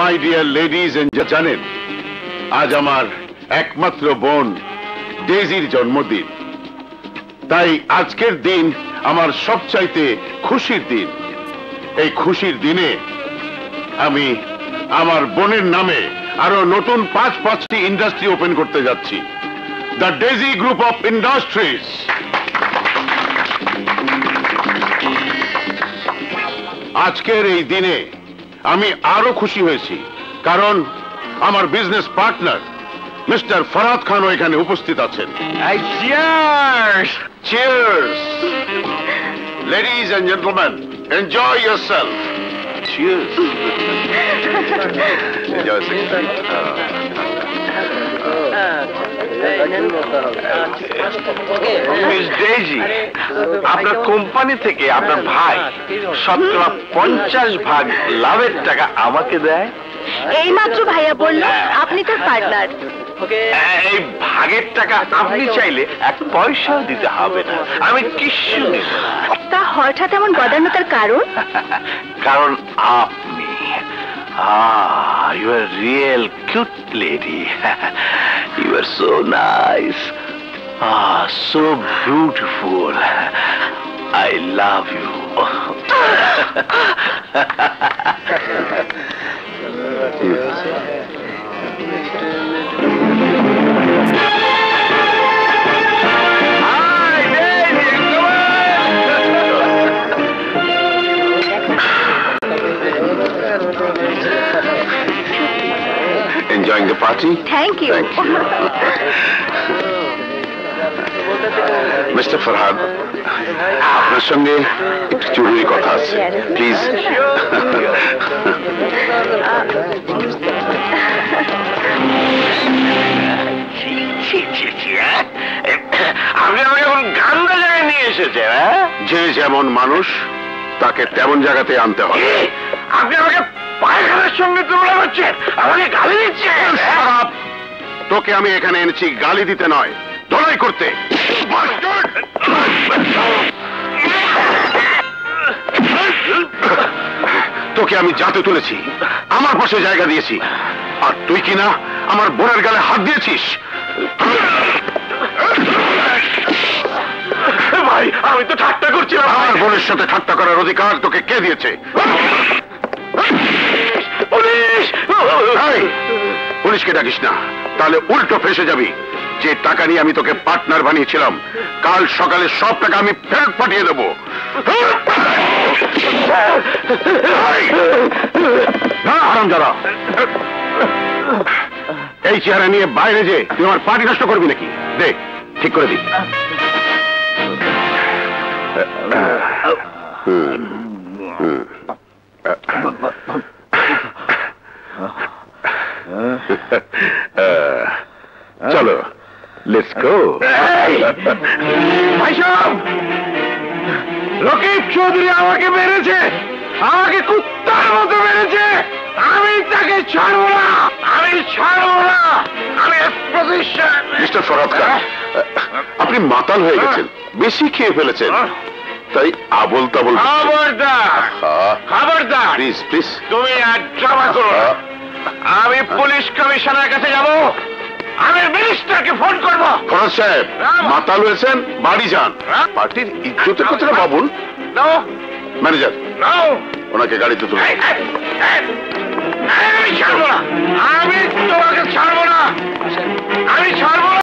My dear ladies and জানেন, আজ আমার একমাত্র বোন ডেজির জন্মদিন। তাই আজকের দিন আমার সবচাইতে খুশির দিন। এই খুশির দিনে আমি আমার বোনের নামে আরো নতুন 5টি ইন্ডাস্ট্রি ওপেন করতে যাচ্ছি, the Daisy group of industries. আজকের এই দিনে আমি আরো খুশি হয়েছি, কারণ আমার business partner Mister Farhad Khan এখানে উপস্থিত আছেন। Cheers ladies and gentleman, enjoy yourself. Cheers. Miss Daisy, আপনার কোম্পানি থেকে আপনার ভাই 50% লাভের টাকা আমাকে দেয়। এই মাত্র ভাইয়া বলল আপনি তার পার্টনার। এই ভাগের টাকা আপনি চাইলে 1 পয়সাও দিতে হবে না, আমি কিচ্ছু নেব না। তা হঠাৎ এমন গদান্নতার কারণ? কারণ আপনি you are real cute lady. You are so nice. So beautiful. I love you. Enjoying the party? Thank you. Mister Farhad, আপনার সঙ্গে একটু জরুরি কথা আছে, প্লিজ। আপনি আমাকে এখন গান্দা জায়গায় নিয়ে এসেছেন। যে যেমন মানুষ তাকে তেমন জায়গাতে আনতে হবে। আপনি আমাকে পায়খানার সঙ্গে তুলনা করছেন, আমাকে গালি দিচ্ছেন। তোকে আমি এখানে এনেছি গালি দিতে নয়, ধলাই করতে। তোকে আমি জাতে তুলেছি, আমার পাশে জায়গা দিয়েছি, আর তুই কিনা আমার বোনের গালে হাত দিয়েছিস। ভাই, আমি তো ঠাট্টা করছিলাম। আমার বোনের সাথে ঠাট্টা করার অধিকার তোকে কে দিয়েছে? পুলিশ! পুলিশকে ডাকিস না, তাহলে উল্টো ফেসে যাবি। যে টাকা নিয়ে আমি তোকে পার্টনার বানিয়েছিলাম, কাল সকালে সব টাকা আমি ফেরত পাঠিয়ে দেবো। হারামজাদা, এই চেহারা নিয়ে বাইরে যে তুই আমার পার্টি নষ্ট করবি নাকি? দে, ঠিক করে দি। চলো, লেটস গো। রকিব চৌধুরী আমাকে মেরেছে, আমাকে কুত্তার মতো মেরেছে। আমি তাকে ছাড়বো না, আমি ছাড়বো না। আমি প্রতিষ্ঠা। মিস্টার ফরহাদ খান, আপনি মাতাল হয়ে গেছেন, বেশি খেয়ে ফেলেছেন, তাই আবল তাবল। খবরদার, খবরদার, প্লিজ প্লিজ, তুমি আর ড্রামা করো না। আমি পুলিশ কমিশনারের কাছে যাব, আমি মিনিস্টারকে ফোন করবো। ফরহাদ সাহেব, মাতাল হয়েছেন, বাড়ি যান। পার্টির ইজ্জতের কথাটা ভাবুন। ম্যানেজার, ওনাকে গাড়িতে তুলুন। আমি ছাড়বো না, আমি তোমাকে ছাড়বো না, আমি ছাড়বো না।